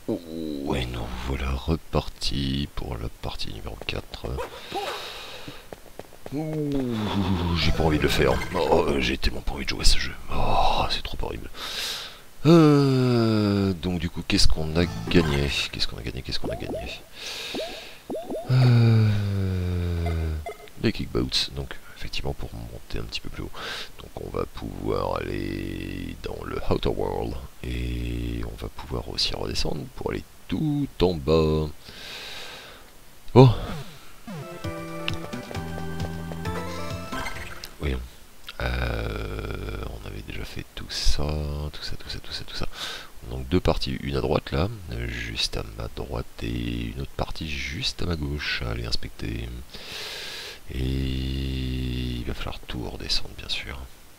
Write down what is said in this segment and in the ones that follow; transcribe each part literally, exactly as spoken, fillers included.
Oh, et nous voilà repartis pour la partie numéro quatre. Ouh, j'ai pas envie de le faire. Oh, j'ai tellement pas envie de jouer à ce jeu. Oh, c'est trop horrible. Euh, donc du coup, qu'est-ce qu'on a gagné Qu'est-ce qu'on a gagné Qu'est-ce qu'on a gagné euh, Les kickboats, donc effectivement pour monter un petit peu plus haut. Donc on va pouvoir aller dans le Outer World et on va pouvoir aussi redescendre pour aller tout en bas. Bon. Oui. Euh, on avait déjà fait tout ça, tout ça, tout ça, tout ça, tout ça. Donc deux parties, une à droite là, juste à ma droite, et une autre partie juste à ma gauche à aller inspecter. Et il va falloir tout redescendre bien sûr.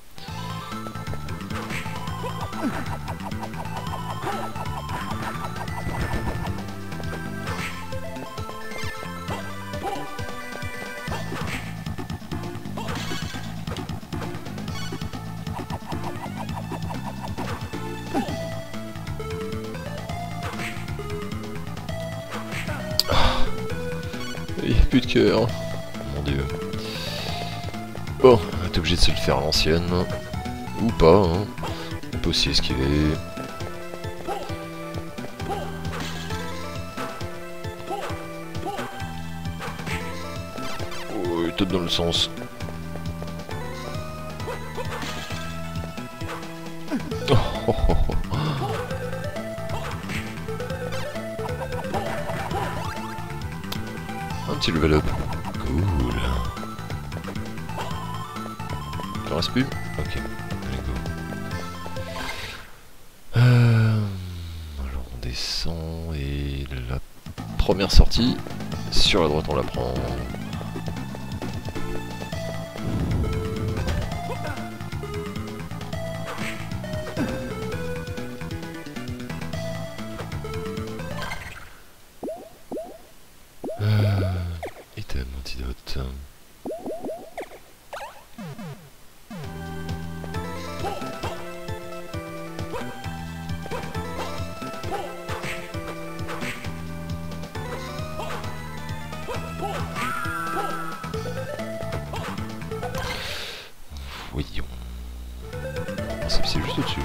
Il n'y a plus de cœur. Mon dieu. Bon, on est obligé de se le faire à l'ancienne. Ou pas, hein. On peut aussi esquiver. Oh, il tape dans le sens. Oh, oh, oh, oh. Un petit level up. Cool. J'en reste plus? Ok, allez go. Euh, alors on descend et la première sortie, sur la droite on la prend. Euh, item, antidote. Voyons. C'est juste au-dessus.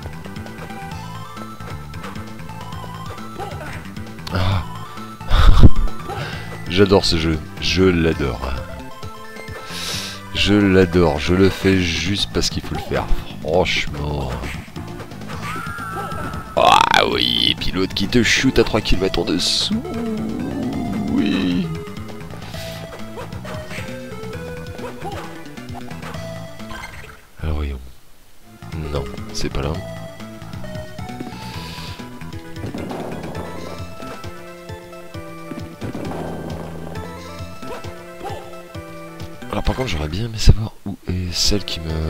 Ah. J'adore ce jeu. Je l'adore. Je l'adore. Je le fais juste parce qu'il faut le faire. Franchement. Ah oui. Et puis l'autre qui te shoot à trois kilomètres en dessous. Oui. Alors voyons. Non, c'est pas là. Alors par contre j'aurais bien aimé savoir où est celle qui me...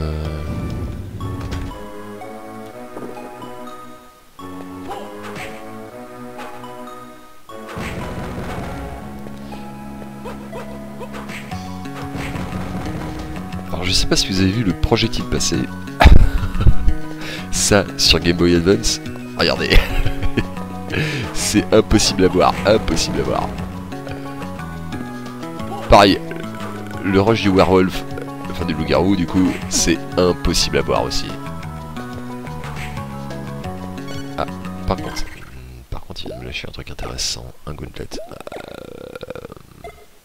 Alors je sais pas si vous avez vu le projectile passer. Ça sur Game Boy Advance, regardez. C'est impossible à voir, impossible à voir. Pareil, le rush du werewolf, enfin du loup-garou du coup, c'est impossible à voir aussi. Ah, par contre, par contre il vient de me lâcher un truc intéressant, un gauntlet. Euh...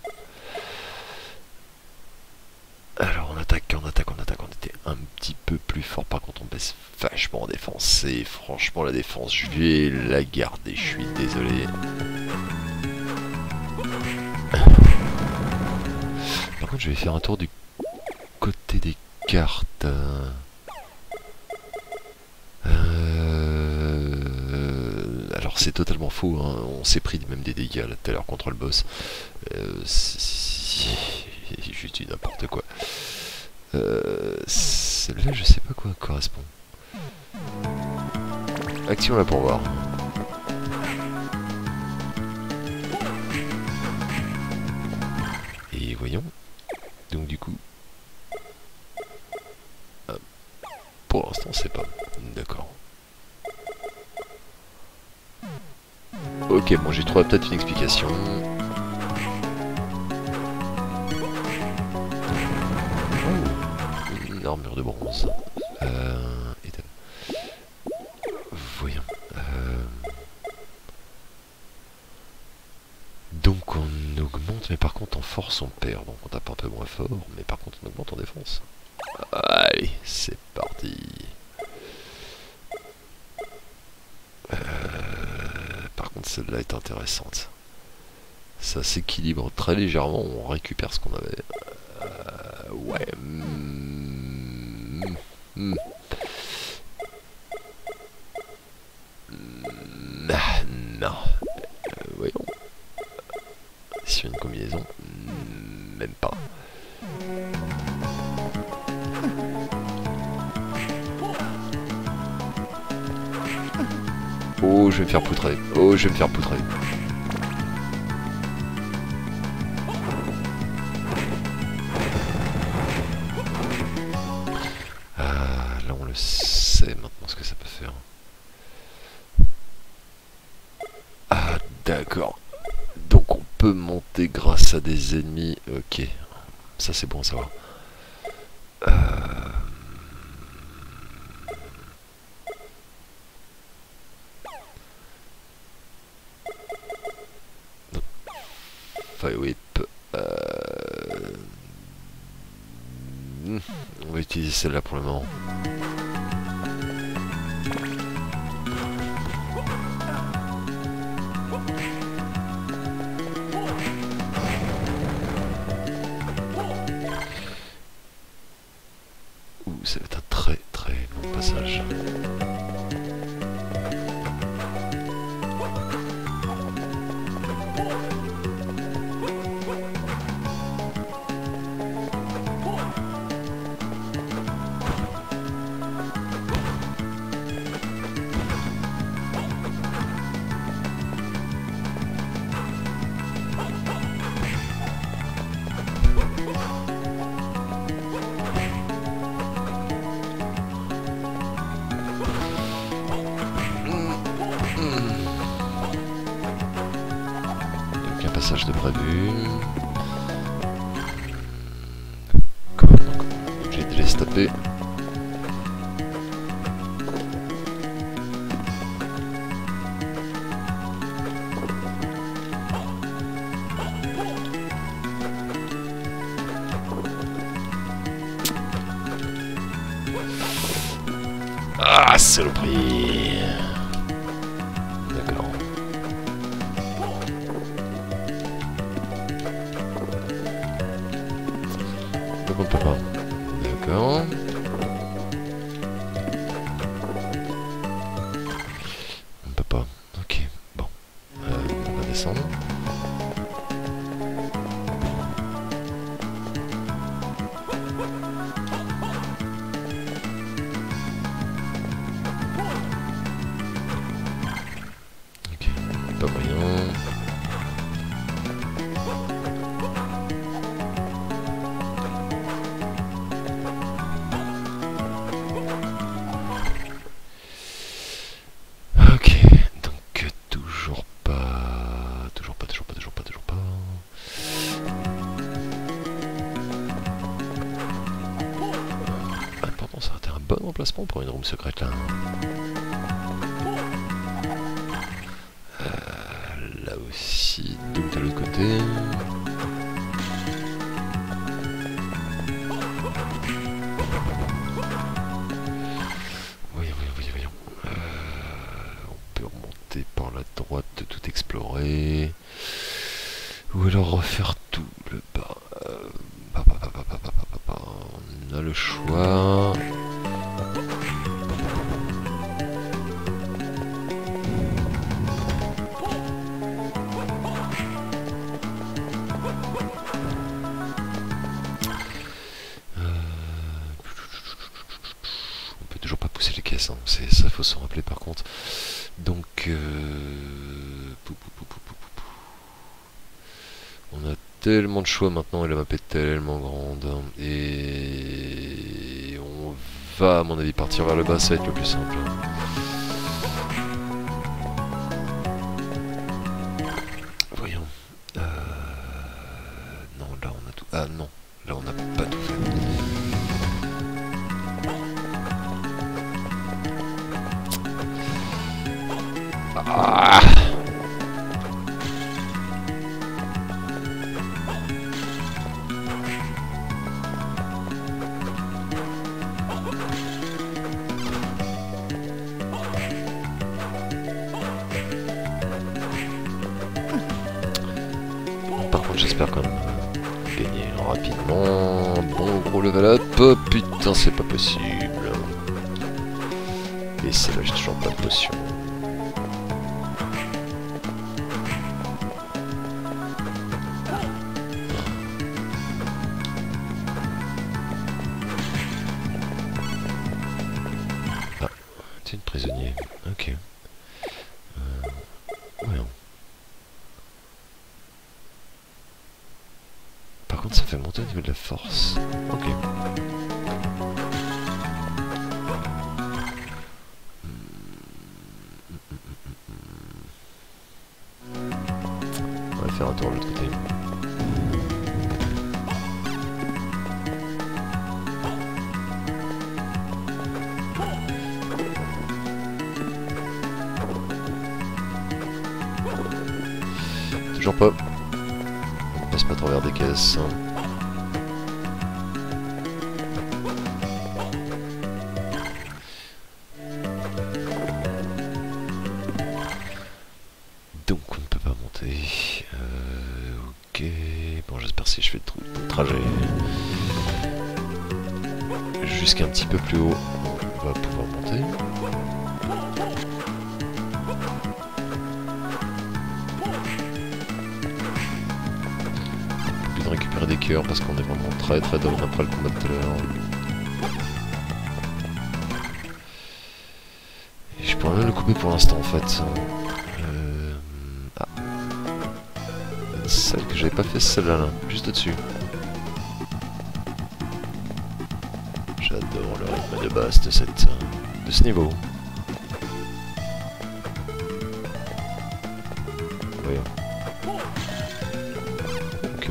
Alors on attaque, on attaque, on attaque, on était un petit peu plus fort, par contre on baisse vachement en défense, et franchement la défense, je vais la garder, je suis désolé. Par contre je vais faire un tour du côté des cartes. Euh... Alors c'est totalement faux, hein. On s'est pris même des dégâts là tout à l'heure contre le boss. Euh, c'est juste du n'importe quoi. Euh... Celle-là je sais pas quoi correspond. Action là pour voir. Et voyons. Donc du coup... Euh, pour l'instant c'est pas. D'accord. Ok, bon, j'ai trouvé peut-être une explication. Oh, une armure de bronze. Euh, et de... Voyons. Euh... Donc on augmente, mais par contre en force on perd. Donc on tape un peu moins fort, mais par contre on augmente en défense. Allez, c'est parti. Euh... Par contre celle-là est intéressante. Ça s'équilibre très légèrement, on récupère ce qu'on avait. Euh... Ouais. Mmh. Mmh. Ah, non. Euh, voyons. Sur une combinaison, même pas. Oh, je vais me faire poutrer. Oh, je vais me faire poutrer. Ah, là on le sait maintenant ce que ça peut faire. Ah, d'accord. Donc on peut monter grâce à des ennemis. Ok, ça c'est bon à savoir. Euh... Fire Whip. Euh... On va utiliser celle-là pour le moment. Ouh, ça va être un très très long passage. Passage de prévu. J'ai de les taper. Ah, saloperie. D'accord. Donc on peut pas. D'accord. On peut pas. Ok. Bon. Euh, on va descendre. Ok. Pas moyen. Bon emplacement pour une room secrète là. Euh, là aussi, donc de l'autre côté. Voyons, voyons, voyons, voyons. Euh, on peut remonter par la droite, tout explorer. Ou alors refaire tout le bas. Euh, bah, bah, bah, bah, bah, bah, bah, bah. On a le choix. Hein. C'est ça, faut s'en rappeler par contre. Donc, euh... pou, pou, pou, pou, pou, pou. On a tellement de choix maintenant et la map est tellement grande. Et on va, à mon avis, partir vers le bas, ça va être le plus simple. Ah. Par contre, j'espère quand même gagner rapidement. Bon, gros level up. Oh, putain, c'est pas possible. Et c'est là, j'ai toujours pas de potion. Ah, t'es une prisonnier. Ok. Euh, voyons. Par contre, ça fait monter au niveau de la force. Ok. On va faire un tour de l'autre côté. Toujours pas. On passe pas à travers des caisses. Donc on ne peut pas monter. Euh, ok. Bon, j'espère que si je fais le trajet jusqu'un petit peu plus haut, on va pouvoir monter. De récupérer des cœurs parce qu'on est vraiment très très down après le combat de tout à l'heure. Et je pourrais même le couper pour l'instant en fait. Euh... Ah. Celle que j'avais pas fait, celle-là, là, juste au-dessus. J'adore le rythme de base de, cette, de ce niveau. Voyons. Ok.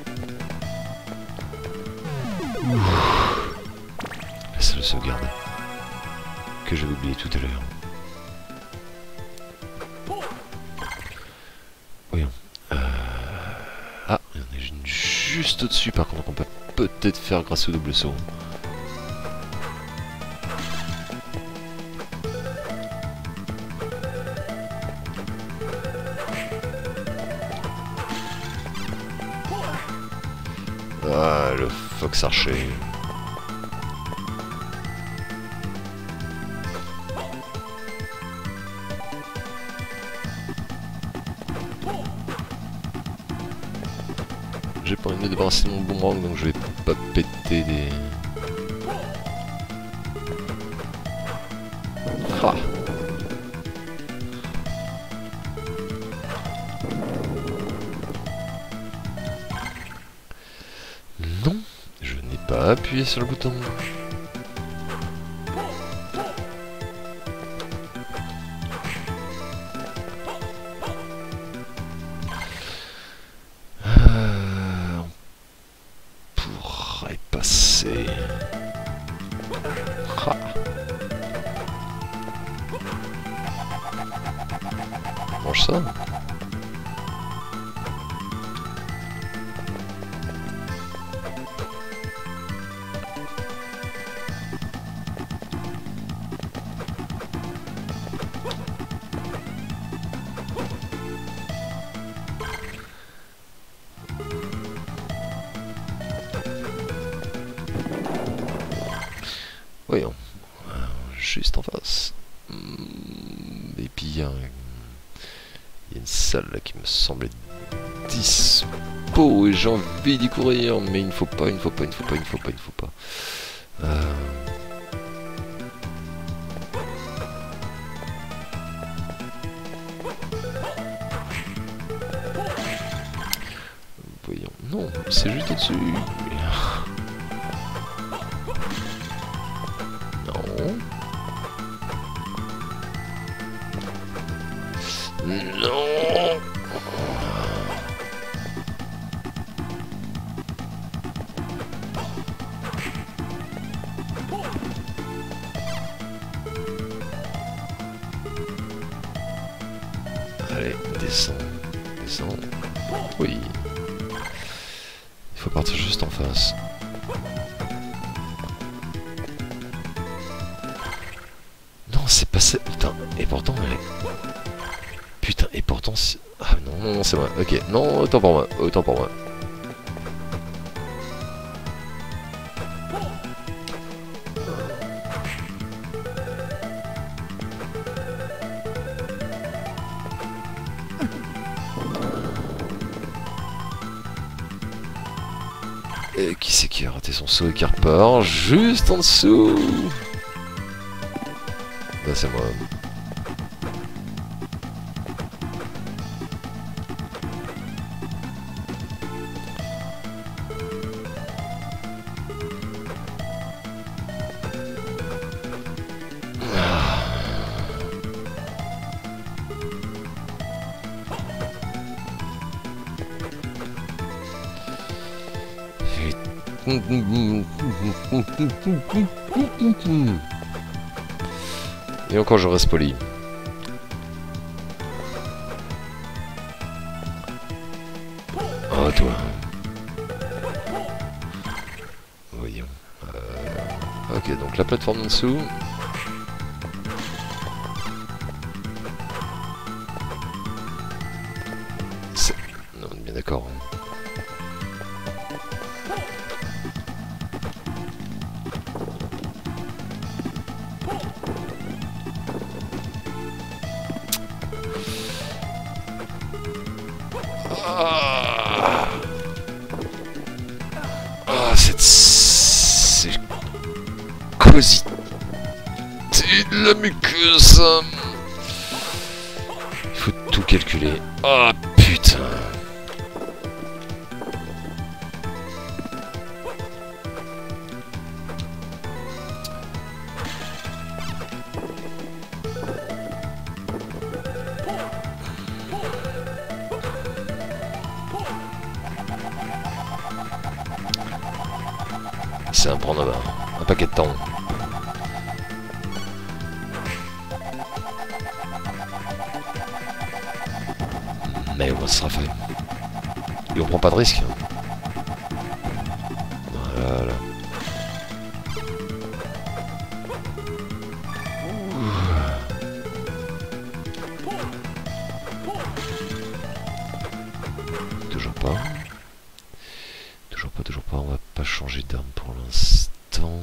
La salle de sauvegarde que j'avais oublié tout à l'heure. Voyons. Euh... Ah, il y en a une juste au-dessus par contre qu'on peut peut-être faire grâce au double saut. Ah, le Fox Archer. J'ai pas envie de me débarrasser de mon boomerang, donc je vais pas péter des... Ah. Non, je n'ai pas appuyé sur le bouton. Euh, on pourrait passer. Ah. Mange ça. Voyons, euh, juste en face. Et puis il y a, un... il y a une salle là qui me semblait dispo et j'ai envie d'y courir, mais il ne faut pas, il ne faut pas, il ne faut pas, il ne faut pas, il ne faut pas. Euh... Voyons, non, c'est juste au-dessus. Non. Allez, descends. Descends. Oui. Il faut partir juste en face. Non, c'est pas ça. Putain, et pourtant, elle est... Putain, et pourtant... Ah non, non, non, c'est moi. Ok, non, autant pour moi. Autant pour moi. Et qui c'est qui a raté son saut et qui repart juste en dessous? Bah c'est moi. Et encore je reste poli. Oh toi. Voyons. Euh... Ok, donc la plateforme en dessous. C'est... Non, on est bien d'accord. Ah, ah cette... C'est... cosy. C'est de la muqueuse. Il faut tout calculer. Ah putain. Ça va prendre un, un paquet de temps. Mais au moins ce sera fait. Et on prend pas de risque. Voilà. Toujours pas. Toujours pas, toujours pas. On va pas changer d'arme pour l'instant.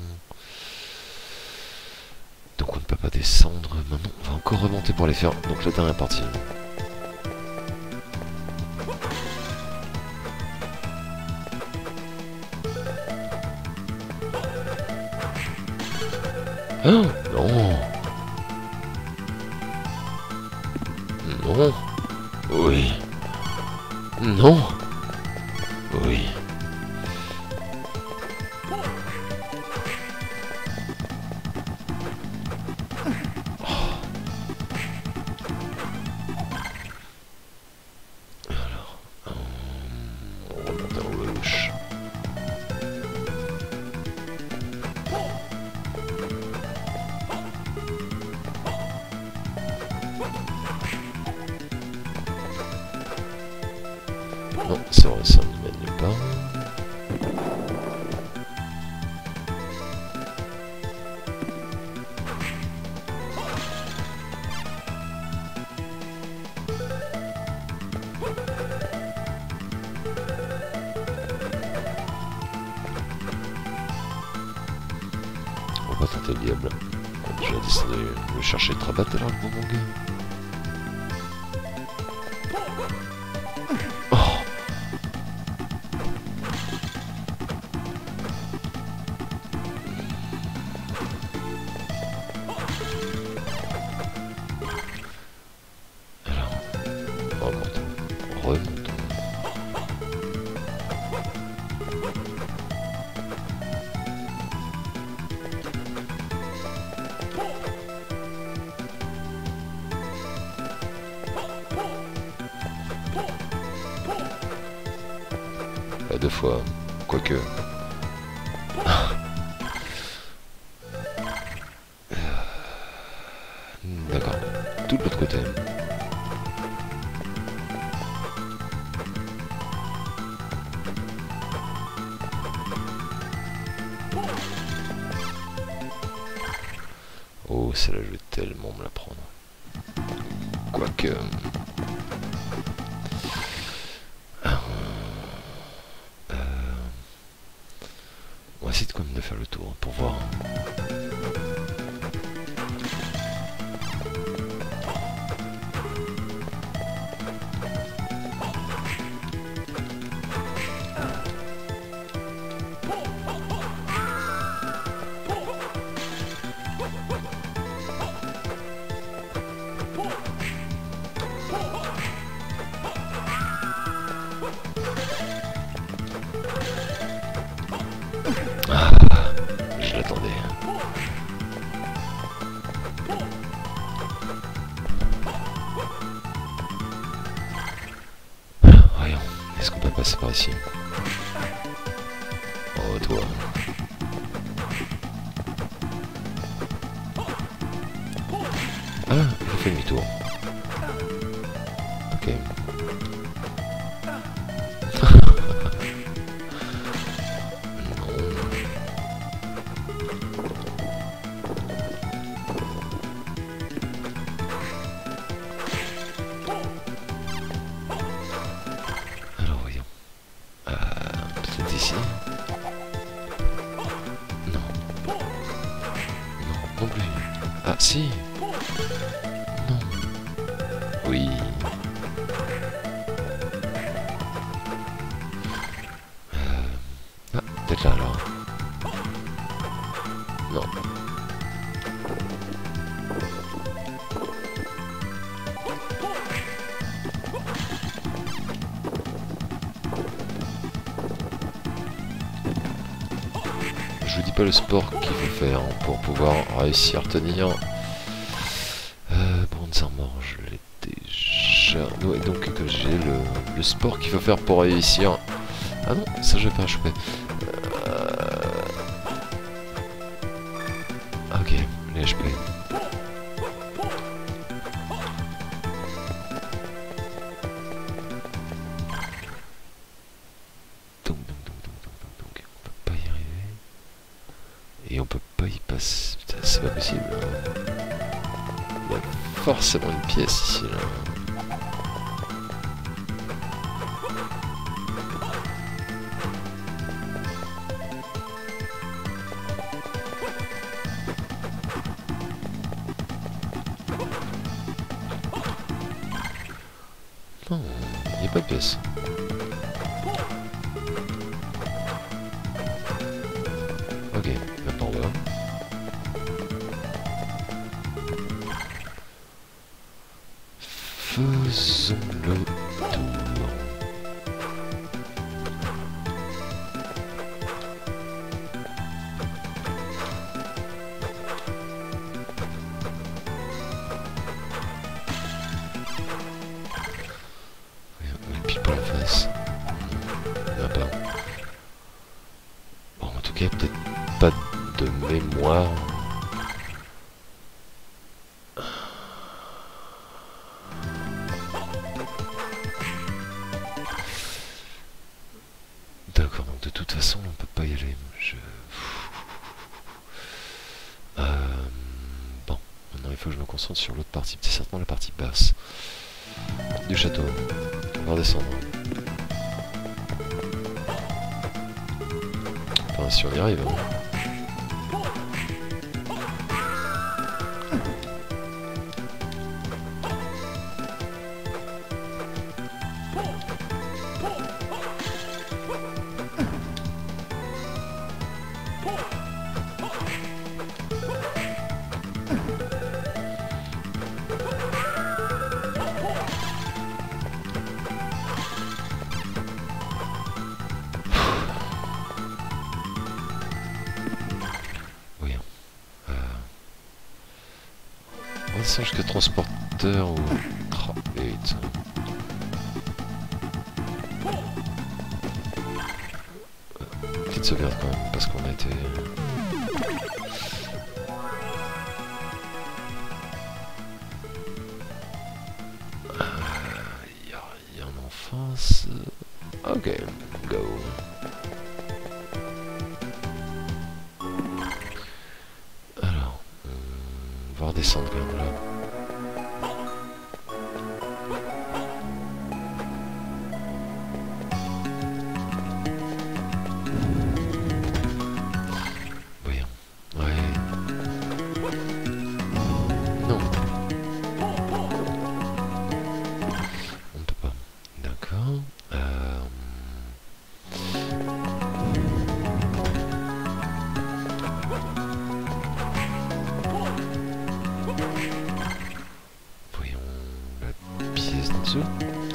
Donc on ne peut pas descendre. Maintenant, on va encore remonter pour les faire. Donc la dernière partie. Ah non. Non. Oui. Non. Oui. Oh. Alors, on remonte à gauche. Non, c'est vrai, ça ne mène pas. On va tenter le diable. Je vais descendre me chercher le trabat alors le bon mon gars. Remontons. Pas deux fois, quoique. D'accord. Tout de l'autre côté. celle-là, je vais tellement me la prendre. Quoique... Euh... On va essayer de quand même de faire le tour, hein, pour voir. Ah, je l'attendais. Voyons, est-ce qu'on peut passer par ici? Oh, toi. Ah, il fait demi-tour. Ok. Alors voyons. Euh, peut-être ici. Non. Non, non plus. Ah si. Non. Oui. Euh... Ah, peut-être là alors. Non. Je vous dis pas le sport qu'il faut faire pour pouvoir réussir à tenir. Euh, Bronze Armor, je l'ai déjà. Ouais, donc j'ai le, le sport qu'il faut faire pour réussir. Ah non, ça je vais pas choper. Euh... Ok, les H P. Donc, donc, donc, donc, donc, donc, donc, on peut pas y arriver. Et on peut pas y passer. Putain, c'est pas possible. Hein. Il y a forcément une pièce ici, là. Non, il n'y a pas de pièce. Ok, maintenant on va. Faisons le tour. Pile pas en face. Il n'y en a pas. Bon, en tout cas, peut-être pas de mémoire. D'accord, donc de toute façon, on peut pas y aller. Je... Euh... Bon, maintenant il faut que je me concentre sur l'autre partie. C'est certainement la partie basse du château. On va redescendre. Enfin, si on y arrive. Hein. On descend jusqu'à transporteur ou... Oh, vite. Petite sauvegarde quand même, parce qu'on a été... Il y a rien en face. Ok, go. descendre quand même là. Voyons. Ouais. Non. On ne peut pas. D'accord. Euh... Voyons la pièce d'en dessous.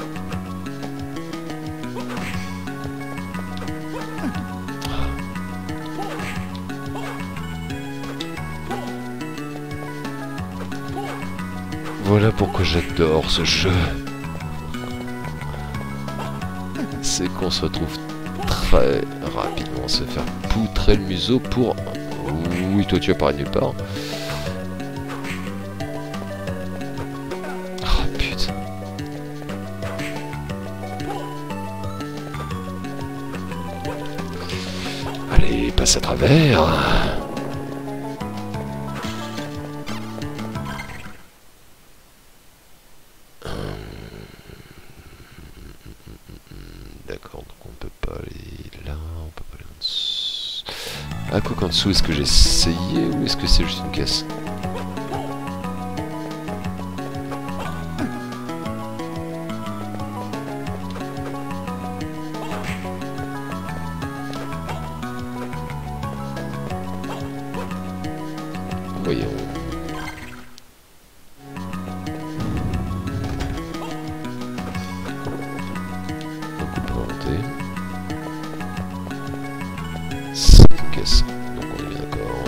Voilà pourquoi j'adore ce jeu. C'est qu'on se retrouve très rapidement à se faire poutrer le museau pour... Oui, toi tu apparais nulle part. Oh putain. Allez, passe à travers. D'accord, donc on peut pas aller là, on peut pas aller en dessous. Ah, quoi qu'en dessous, est-ce que j'ai essayé ou est-ce que c'est juste une caisse? Voyons. C'est une caisse, donc on est bien d'accord.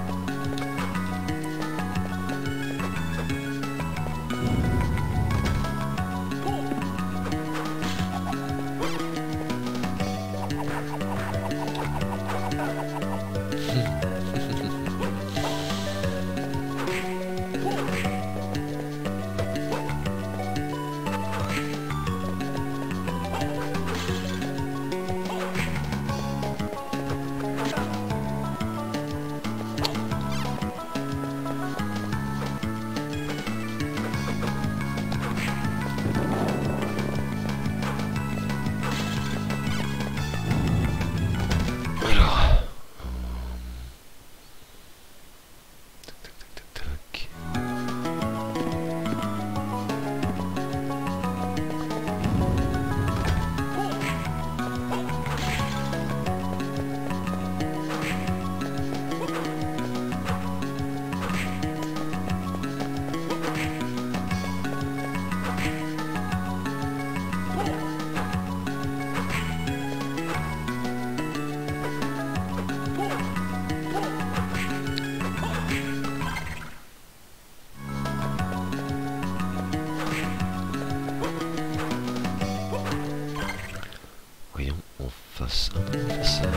Voyons, on fasse un peu, on fasse ça.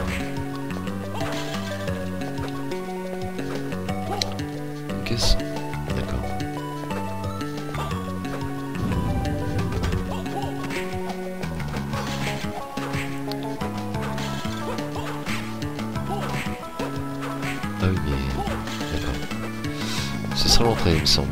Une caisse. D'accord. Ah oui, mais... D'accord. Ce sera l'entrée, il me semble.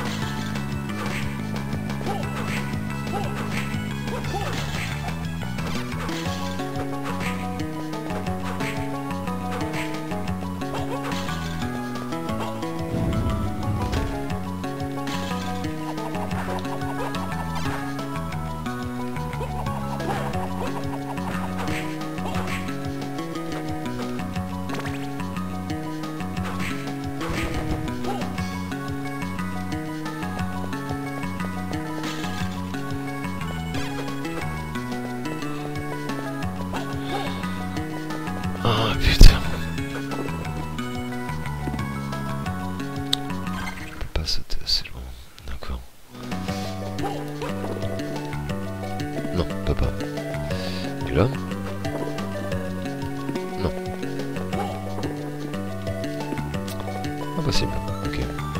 Ah putain. On peut pas sauter assez loin. D'accord. Non, on peut pas. Et là? Non. Impossible. Ok.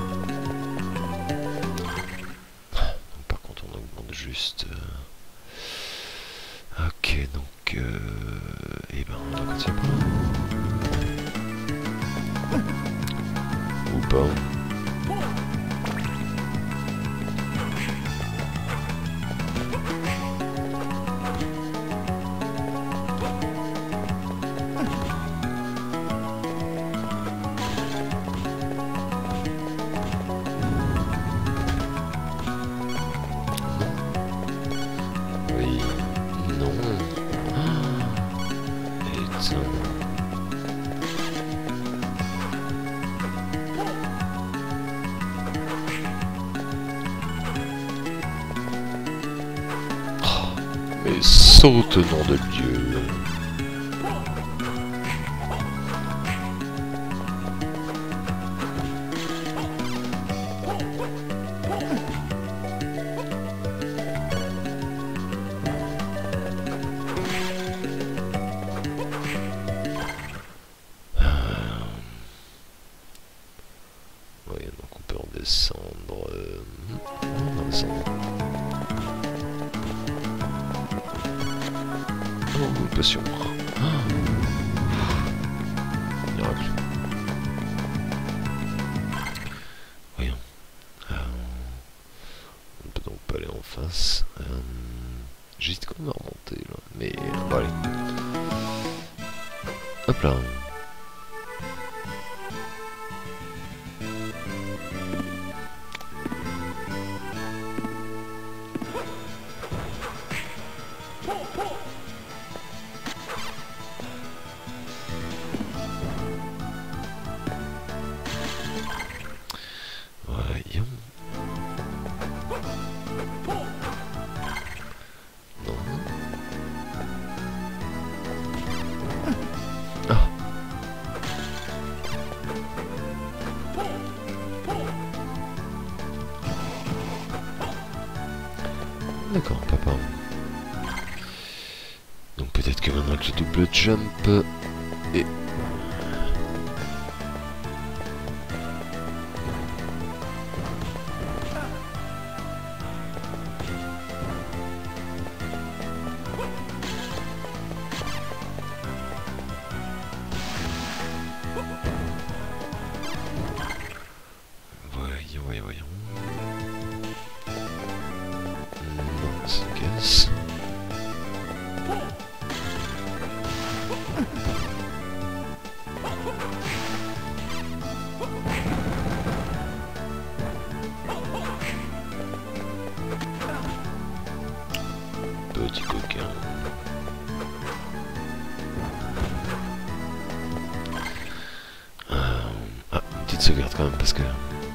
Donc, par contre on augmente juste... Euh... Ok, donc... Euh... Et ben, on va continuer par là. Ou pas. Mais saute au nom de Dieu. Oui, donc on peut en descendre. Euh... On va descendre. Oh, une potion. Ah. Miracle. Voyons. Euh... On peut donc pas aller en face. Euh... J'hésite quand même à remonter là. Mais bon, allez. Hop là. Voyons. Non. Ah. D'accord, papa. Donc peut-être que maintenant avec le double jump et... Voyons, voyons, voyons. Non, c'est une caisse. Petit coquin. Euh, ah, une petite sauvegarde quand même parce que...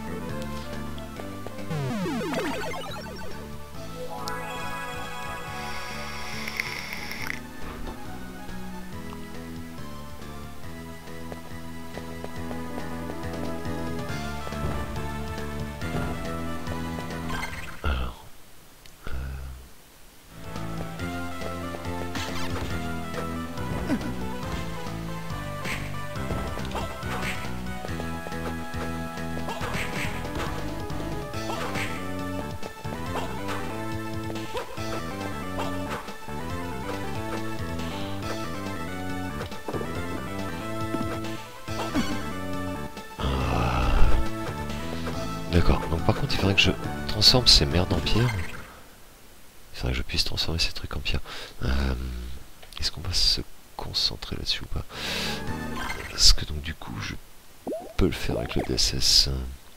D'accord, donc par contre il faudrait que je transforme ces merdes en pierre. Il faudrait que je puisse transformer ces trucs en pierre. Euh, Est-ce qu'on va se concentrer là-dessus ou pas? Est-ce que donc du coup je peux le faire avec le D S S?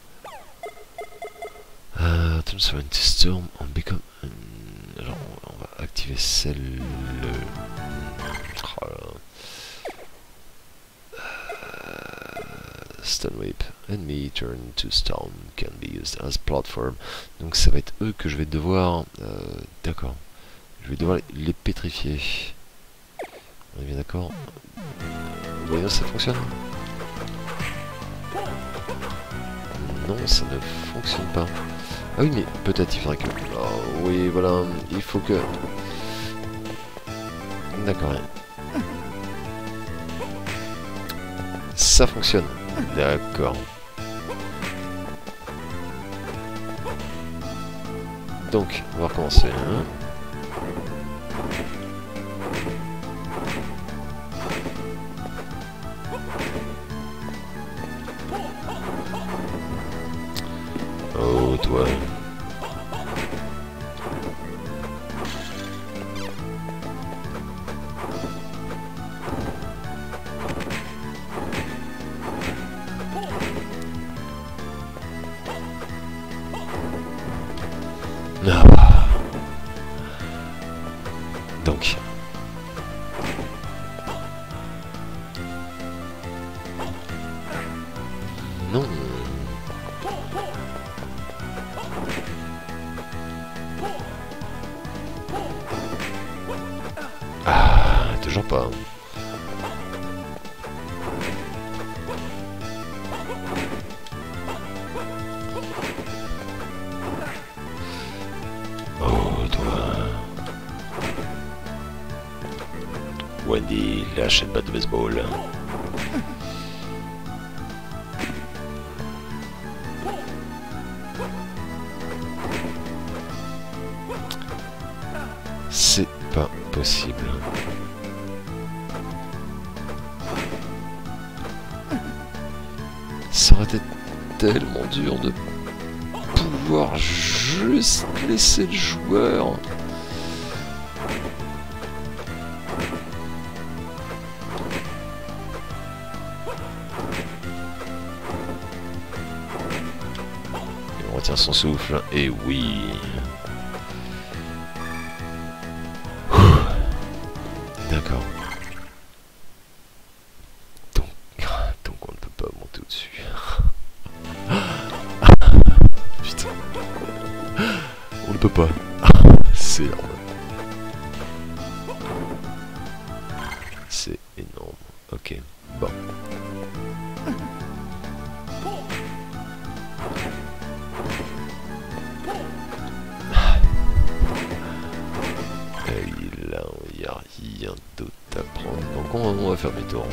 euh, Transfer into Storm on become... Alors on va activer celle... Oh là là. Stone Whip, enemy turn to stone can be used as platform. Donc ça va être eux que je vais devoir... Euh, d'accord. Je vais devoir les pétrifier. On est bien d'accord? Vous voyez, ça fonctionne? Non, ça ne fonctionne pas. Ah oui, mais peut-être il faudrait que... Oh, oui, voilà, il faut que... D'accord. Ça fonctionne. D'accord. Donc, on va recommencer. Hein. Oh, toi. Ah. toujours pas. Hein. Oh, toi. Wendy, lâche une batte de baseball. C'est pas possible. Ça aurait été tellement dur de pouvoir juste laisser le joueur. On retient son souffle, et oui. D'accord. Donc, donc on ne peut pas monter au-dessus. Putain. On ne peut pas. C'est énorme. C'est énorme. Ok. Bon. Et là, il n'y a rien d'autre à prendre. Donc on, on va faire mes tours.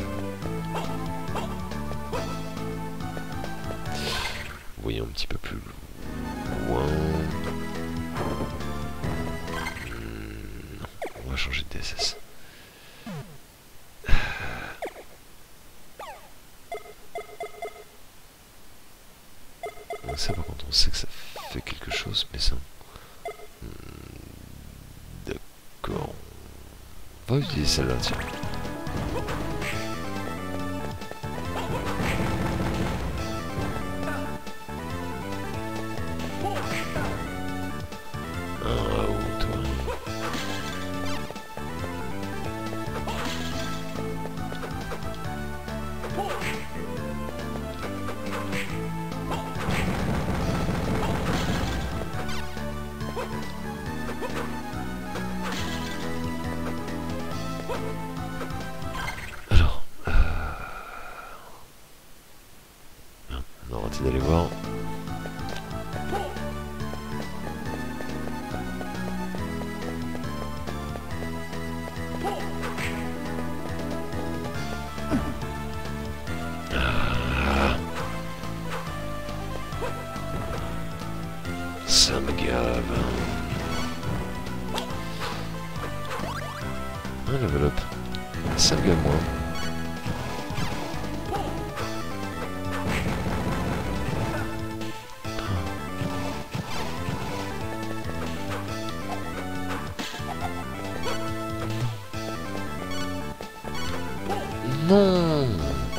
Voyons un petit peu plus loin. Hmm, on va changer de D S S. Ça par contre on sait que ça fait quelque chose, mais ça... D'accord. On va utiliser celle-là, tiens. Un out, toi. Alors, euh... on a raté d'aller voir. Ah. Ça me gave. Un level up. Ça me gave moins. Non.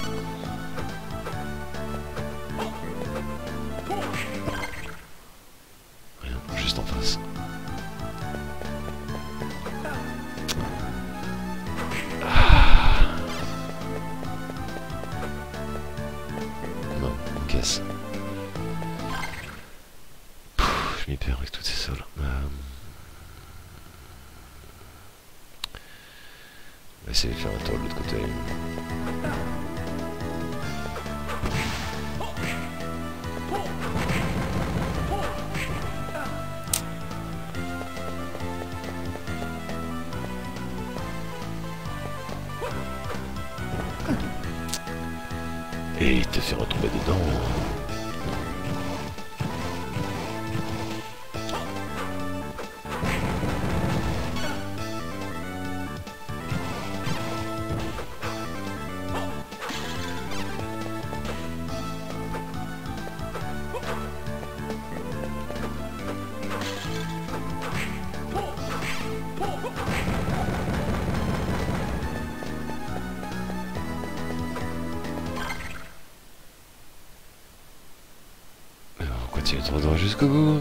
Rien, juste en face. Ah. Non, on casse. Pouf, je m'y perds avec toutes ces sols. Euh... On va essayer de faire un tour de l'autre côté. Et te faire retomber dedans. Continue ton droit jusqu'au bout.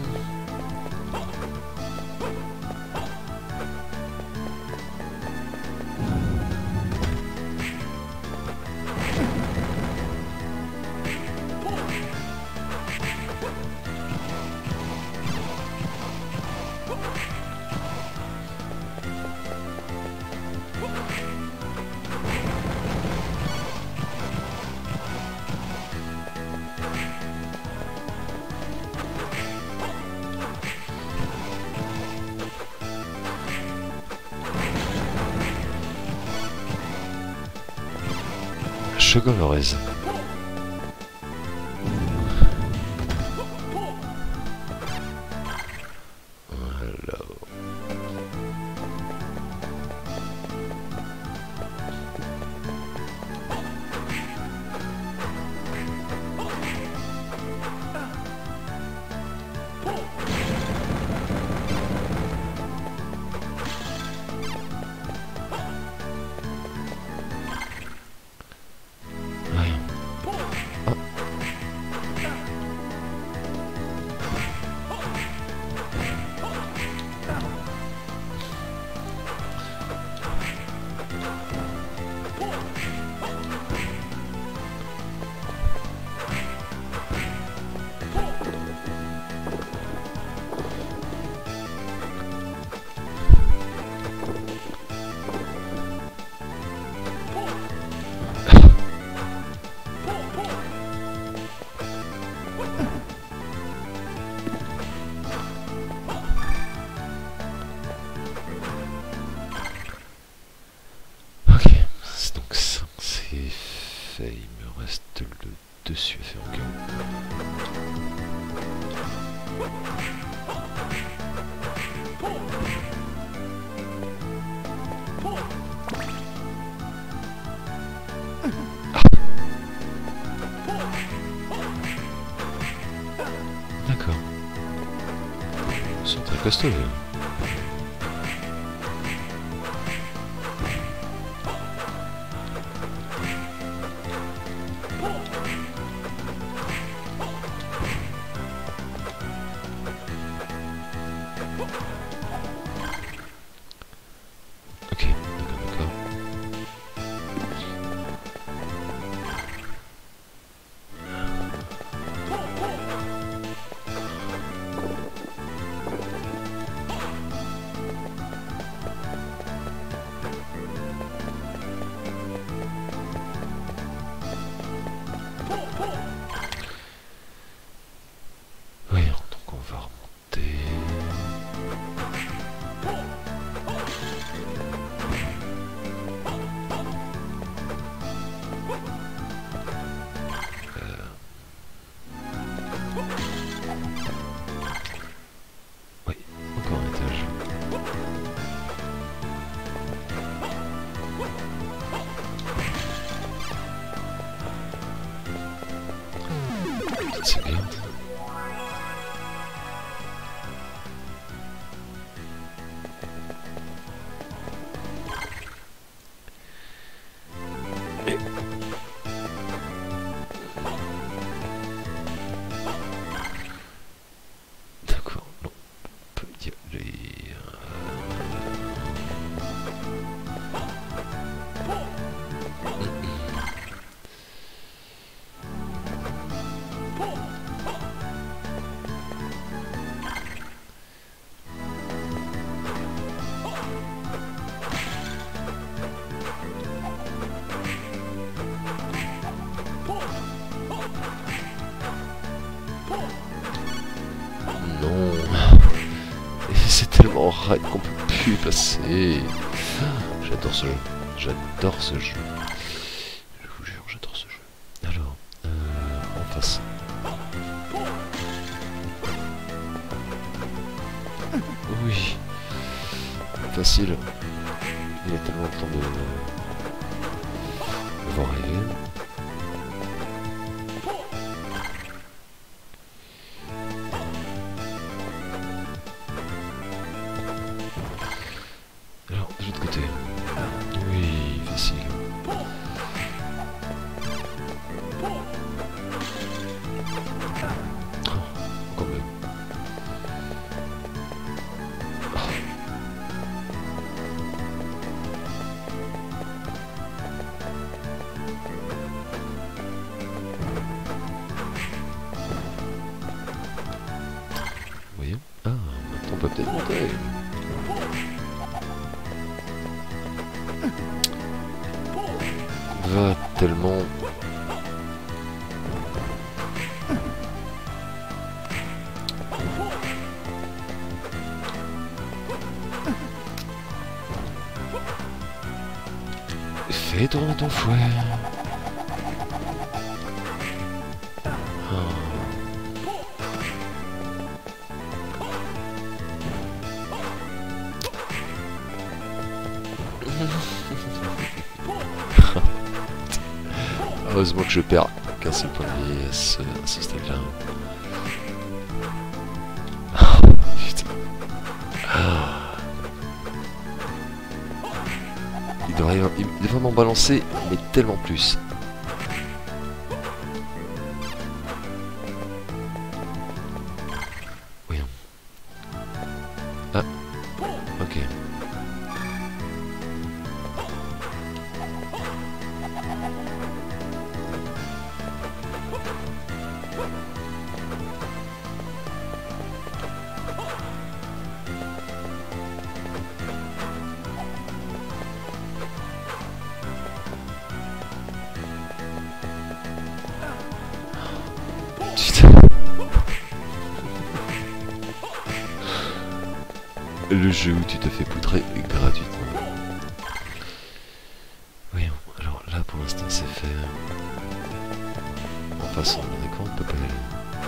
Shogun Lorez. Il me reste le dessus à faire au cas ah. D'accord. Ils sont très costauds. C'est bien. D'accord, non, on peut y aller. Non, c'est tellement raide qu'on peut plus y passer. J'adore ce jeu, j'adore ce jeu. Je vous jure, j'adore ce jeu. Alors, euh, en face. Oui, facile. Il y a tellement de temps de, de voir arriver. Alors, de l'autre côté. Oui, facile. Oh, quand même. Oh. Voyons. Ah, maintenant on peut peut-être monter. Va tellement. Fais tourner ton fouet. Heureusement que je perds qu'un seul point de vie à ce, à ce stade-là. Putain. Il devrait, il devrait m'en balancer, mais tellement plus. Voyons. Ah, ok. Le jeu où tu te fais poutrer gratuitement. Voyons, alors là pour l'instant c'est fait. En façon, on est con, on peut pas y aller.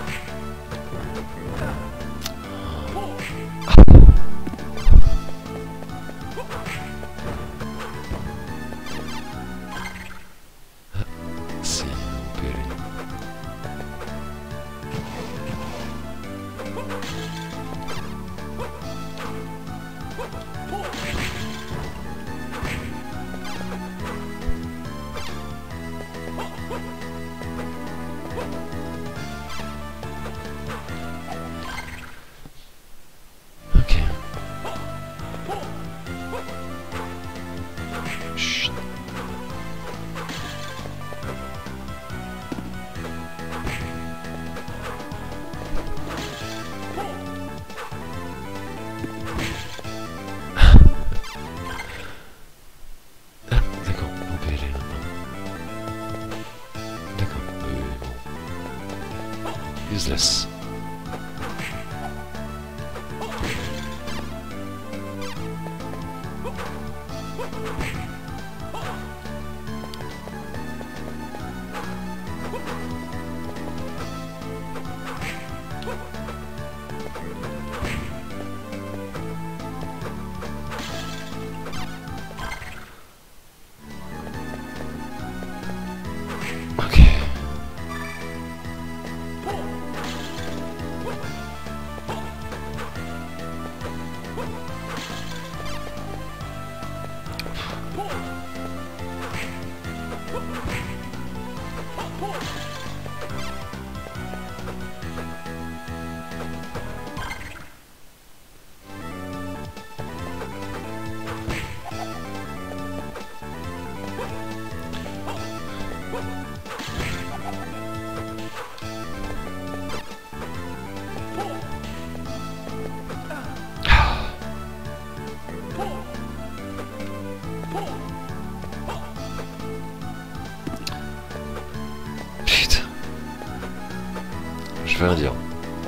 Ah, si, on peut y aller. Ok. Chut. Ah, d'accord, on peut y aller maintenant. D'accord, euh, bon. Useless. Ok. Putain. Je vais rien dire.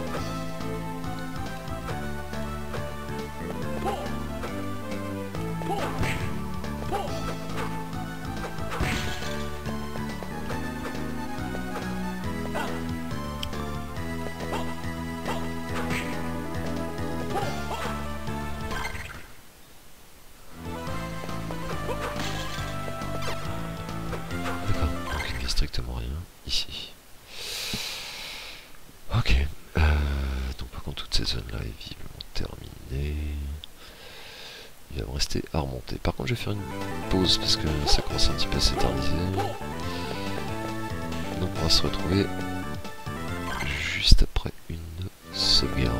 D'accord, donc il n'y a strictement rien ici. Ok, euh, donc par contre toute cette zone là est visiblement terminée. Il va me rester à remonter. Par contre je vais faire une pause parce que ça commence un petit peu à s'éterniser. Donc on va se retrouver juste après une sauvegarde.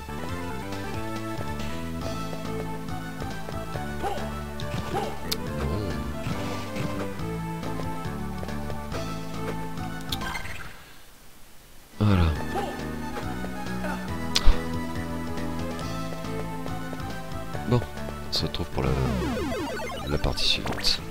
Voilà. Bon, on se retrouve pour la, la partie suivante.